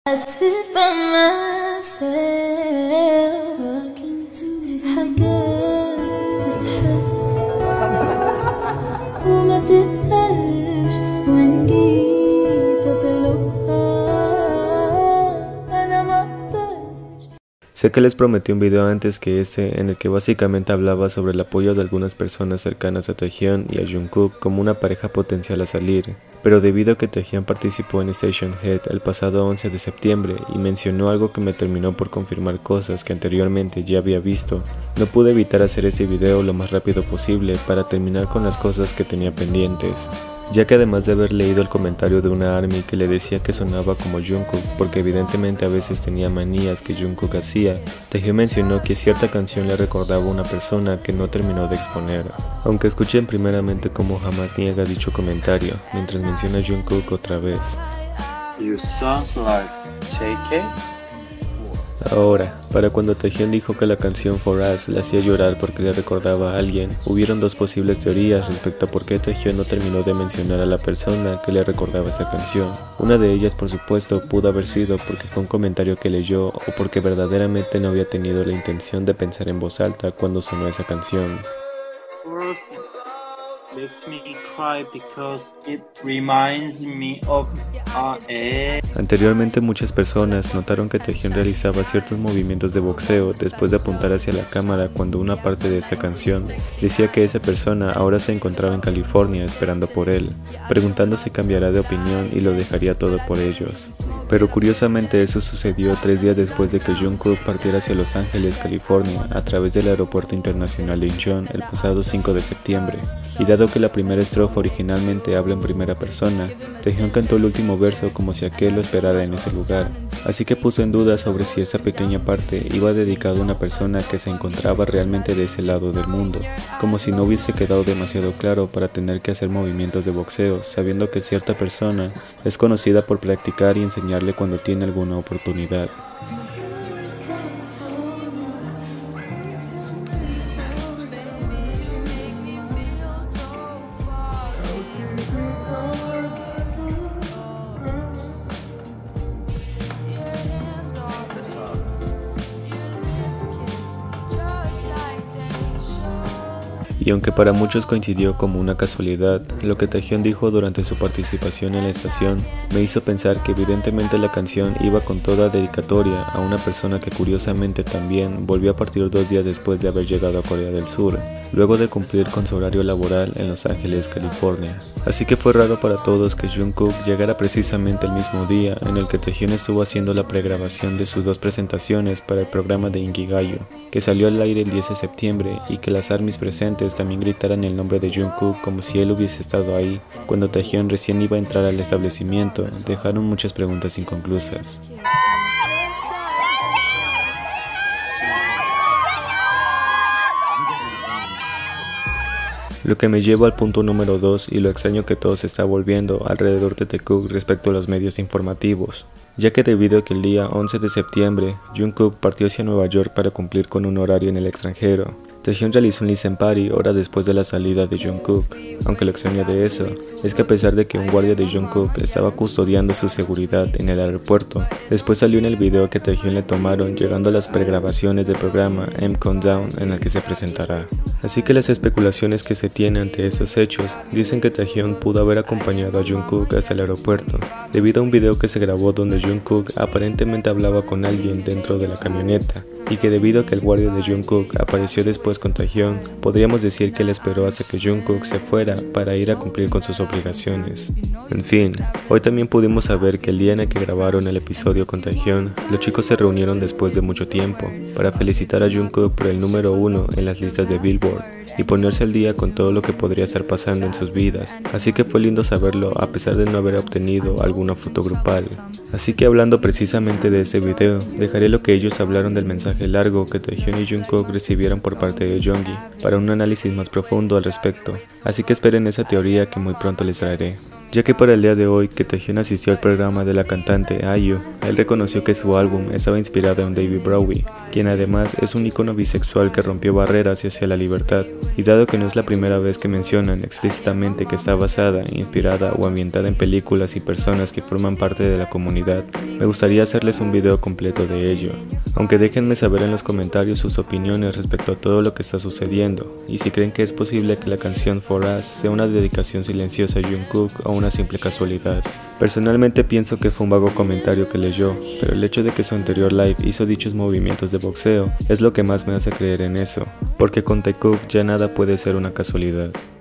I sit by myself talking to حاجات تتحس وما تتقالش وإن جيت أطلبها أنا ما أقدرش. Sé que les prometí un video antes que ese en el que básicamente hablaba sobre el apoyo de algunas personas cercanas a Taehyun y a Jungkook como una pareja potencial a salir, pero debido a que Taehyun participó en Station Head el pasado 11 de septiembre y mencionó algo que me terminó por confirmar cosas que anteriormente ya había visto, no pude evitar hacer este video lo más rápido posible para terminar con las cosas que tenía pendientes, ya que además de haber leído el comentario de una ARMY que le decía que sonaba como Jungkook porque evidentemente a veces tenía manías que Jungkook hacía, Taehyun mencionó que cierta canción le recordaba a una persona que no terminó de exponer, aunque escuchen primeramente cómo jamás niega dicho comentario, mientras menciona a Jungkook otra vez. You sounds like JK. Ahora, para cuando Taehyun dijo que la canción For Us le hacía llorar porque le recordaba a alguien, hubieron dos posibles teorías respecto a por qué Taehyun no terminó de mencionar a la persona que le recordaba esa canción. Una de ellas, por supuesto, pudo haber sido porque fue un comentario que leyó o porque verdaderamente no había tenido la intención de pensar en voz alta cuando sonó esa canción. Makes me cry because it reminds me of Anteriormente muchas personas notaron que Taehyun realizaba ciertos movimientos de boxeo después de apuntar hacia la cámara cuando una parte de esta canción decía que esa persona ahora se encontraba en California esperando por él, preguntando si cambiará de opinión y lo dejaría todo por ellos. Pero curiosamente eso sucedió 3 días después de que Jungkook partiera hacia Los Ángeles, California, a través del aeropuerto internacional de Incheon el pasado 5 de septiembre, y dado que la primera estrofa originalmente habla en primera persona, Taehyun cantó el último verso como si aquel lo esperara en ese lugar, así que puso en duda sobre si esa pequeña parte iba dedicada a una persona que se encontraba realmente de ese lado del mundo, como si no hubiese quedado demasiado claro para tener que hacer movimientos de boxeo, sabiendo que cierta persona es conocida por practicar y enseñarle cuando tiene alguna oportunidad. Y aunque para muchos coincidió como una casualidad, lo que Taehyun dijo durante su participación en la estación me hizo pensar que evidentemente la canción iba con toda dedicatoria a una persona que curiosamente también volvió a partir 2 días después de haber llegado a Corea del Sur, luego de cumplir con su horario laboral en Los Ángeles, California. Así que fue raro para todos que Jungkook llegara precisamente el mismo día en el que Taehyun estuvo haciendo la pregrabación de sus 2 presentaciones para el programa de Inkigayo, que salió al aire el 10 de septiembre, y que las ARMYs presentes también gritaran el nombre de Jungkook como si él hubiese estado ahí cuando Taehyun recién iba a entrar al establecimiento, dejaron muchas preguntas inconclusas. Lo que me lleva al punto número 2 y lo extraño que todo se está volviendo alrededor de Taekook respecto a los medios informativos, ya que debido a que el día 11 de septiembre Jungkook partió hacia Nueva York para cumplir con un horario en el extranjero, Taehyun realizó un listen party horas después de la salida de Jungkook, aunque lo extraño de eso es que a pesar de que un guardia de Jungkook estaba custodiando su seguridad en el aeropuerto, después salió en el video que Taehyun le tomaron llegando a las pregrabaciones del programa M Countdown en el que se presentará. Así que las especulaciones que se tienen ante esos hechos dicen que Taehyun pudo haber acompañado a Jungkook hasta el aeropuerto, debido a un video que se grabó donde Jungkook aparentemente hablaba con alguien dentro de la camioneta, y que debido a que el guardia de Jungkook apareció después con Taehyun, podríamos decir que él esperó hasta que Jungkook se fuera para ir a cumplir con sus obligaciones. En fin, hoy también pudimos saber que el día en el que grabaron el episodio con Taehyun, los chicos se reunieron después de mucho tiempo para felicitar a Jungkook por el número 1 en las listas de Billboard y ponerse al día con todo lo que podría estar pasando en sus vidas, así que fue lindo saberlo a pesar de no haber obtenido alguna foto grupal. Así que hablando precisamente de ese video, dejaré lo que ellos hablaron del mensaje largo que Taehyun y Jungkook recibieron por parte de Jeongi para un análisis más profundo al respecto, así que esperen esa teoría que muy pronto les traeré. ya que para el día de hoy que Taehyung asistió al programa de la cantante IU, él reconoció que su álbum estaba inspirado en David Bowie, quien además es un icono bisexual que rompió barreras hacia la libertad, y dado que no es la primera vez que mencionan explícitamente que está basada, inspirada o ambientada en películas y personas que forman parte de la comunidad, me gustaría hacerles un video completo de ello, aunque déjenme saber en los comentarios sus opiniones respecto a todo lo que está sucediendo, y si creen que es posible que la canción For Us sea una dedicación silenciosa a Jungkook o una simple casualidad. Personalmente pienso que fue un vago comentario que leyó, pero el hecho de que su anterior live hizo dichos movimientos de boxeo es lo que más me hace creer en eso, porque con Taekook ya nada puede ser una casualidad.